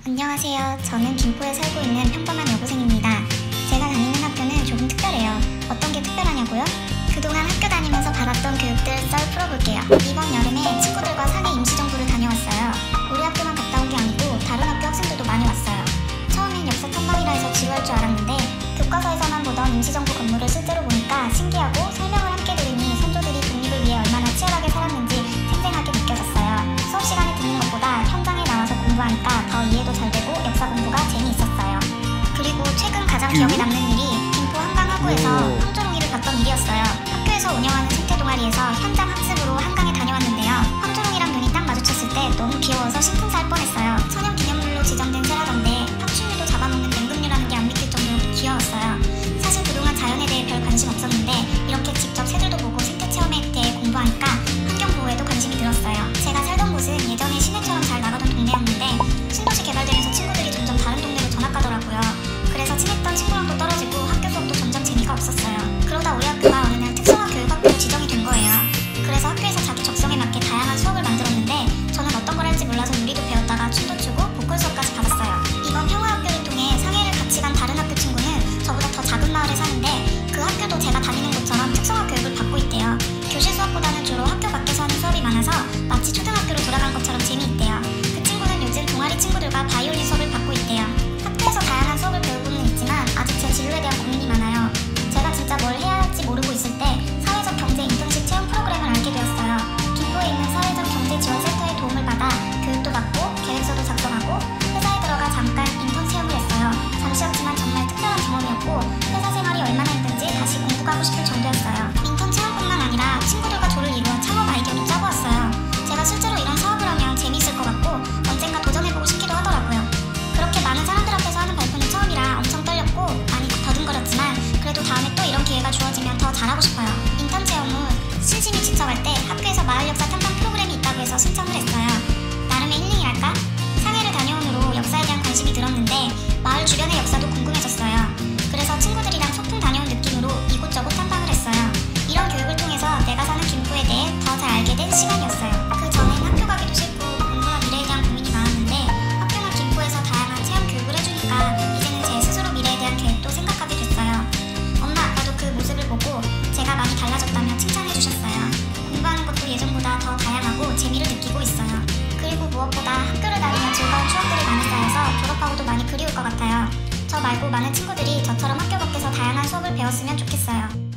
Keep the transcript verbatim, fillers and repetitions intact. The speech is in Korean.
안녕하세요. 저는 김포에 살고 있는 평범한 여고생입니다. 제가 다니는 학교는 조금 특별해요. 어떤 게 특별하냐고요? 그동안 학교 다니면서 받았던 교육들 썰 풀어볼게요. 이번 여름에 친구들과 상해 임시정부를 다녀왔어요. 우리 학교만 갔다 온 게 아니고 다른 학교 학생들도 많이 왔어요. 처음엔 역사 탐방이라 해서 지루할 줄 알았는데 교과서에서만 보던 임시정부 건물을 실제로 보니까 신기하고 설명을 함께 들으니 선조들이 독립을 위해 얼마나 치열하게 살았는지 생생하게 느껴졌어요. 수업 시간에 듣는 것보다 현장에 나와서 공부하니까 더 이해도 잘 되고 역사 공부가 재미있었어요. 그리고 최근 가장 기억에 남는 일이 김포 한강하구에서 황조롱이를 봤던 일이었어요. 학교에서 운영하는 생태 동아리에서 현장 학습으로 한강에 다녀왔는데요. 황조롱이랑 눈이 딱 마주쳤을 때 너무 귀여워서 심쿵살 뻔했어요. 천연기념물로 지정된 새라던데 파충류도 잡아먹는 맹금류라는 게 안 믿길 정도로 귀여웠어요. 사실 그동안 자연에 대해 별 관심 없었는데 이렇게 직접 새들도 보고 생태 체험에 대해 공부하니까 환경보호에도 관심이 들었어요. 제가 살던 곳은 예전에 시내처럼 잘 나가던 동네였는데 신도시 개발되면서 친구들이 점점 다른 동네로 전학 가더라고요. 그래서 친했던 친구랑도 떨어지고 학교 수업도 점점 재미가 없었어요. 그러다 우리 학교가 어느 날 특성화 교육학교로 지정이 된 거예요. 그래서 학교에서 자기 적성에 맞게 다양한 수업을 만들었는데 저는 어떤 걸 할지 몰라서 유리도 배웠다가 춤도 추고 보컬 수업까지 받았어요. 이번 평화학교를 통해 상해를 같이 간 다른 학교 친구는 저보다 더 작은 마을에 사는데 그 학교도 제가 다니는 곳처럼 특성화 교육을 받고 있대요. 교실 수업보다는 주로 학교 밖에서 하는 수업이 많아서 마치 초등학교로 돌아간 것처럼 재미있대요. 그 친구는 요즘 동아리 친구들과 바이올린 수업을 받고 있대요. 학교에서 다양한 수업을 배우고는 있지만 아직 제 진로에 대한 고민이 많아요. 제가 진짜 뭘 해야 할지 모르고 있을 때 사회적 경제 인턴십 체험 프로그램을 알게 되었어요. 김포에 있는 사회적 경제 지원센터의 도움을 받아 교육도 받고 계획서도 작성하고 회사에 들어가 잠깐 인턴 체험을 했어요. 잠시였지만 정말 특별한 경험이었고 회사 생활이 얼마나 힘든지 다시 공부 가고 싶을 정도였어요. 인턴 체험뿐만 아니라 친구들과 조를 이루어 창업 아이디어도 짜고 왔어요. 제가 실제로 이런 사업을 하면 재미있을 것 같고 언젠가 도전해보고 싶기도 하더라고요. 그렇게 많은 사람들 앞에서 하는 발표는 처음이라 엄청 떨렸고 많이 더듬거렸지만 그래도 다음에 또 이런 기회가 주어지면 더 잘하고 싶어요. 인턴 체험 후 신심이 지쳐갈 때 학교에서 마을 역사 탐방 프로그램이 있다고 해서 신청을 했어요. 나름의 힐링이랄까? 상해를 다녀온 후로 역사에 대한 관심이 들었는데 마을 주변의 역사도 궁금해졌어요. 그래서 친구들이랑 소풍 다녀온 느낌으로 이곳저곳 탐방을 했어요. 이런 교육을 통해서 내가 사는 김포에 대해 더 잘 알게 된 시간이었어요. 그 전엔 학교 가기도 싫고 공부나 미래에 대한 고민이 많았는데 학교나 김포에서 다양한 체험 교육을 해주니까 이제는 제 스스로 미래에 대한 계획도 생각하게 됐어요. 엄마 아빠도 그 모습을 보고 제가 많이 달라졌다며 칭찬해주셨어요. 공부하는 것도 예전보다 더 다양하고 재미를 느끼고 있어요. 그리고 무엇보다 학교를 다니며 즐거운 추억들이 많이 쌓여서 졸업하고도 많이 그리울 것 같아요. 저 말고 많은 친구들이 저처럼 학교 밖에서 다양한 수업을 배웠으면 좋겠어요.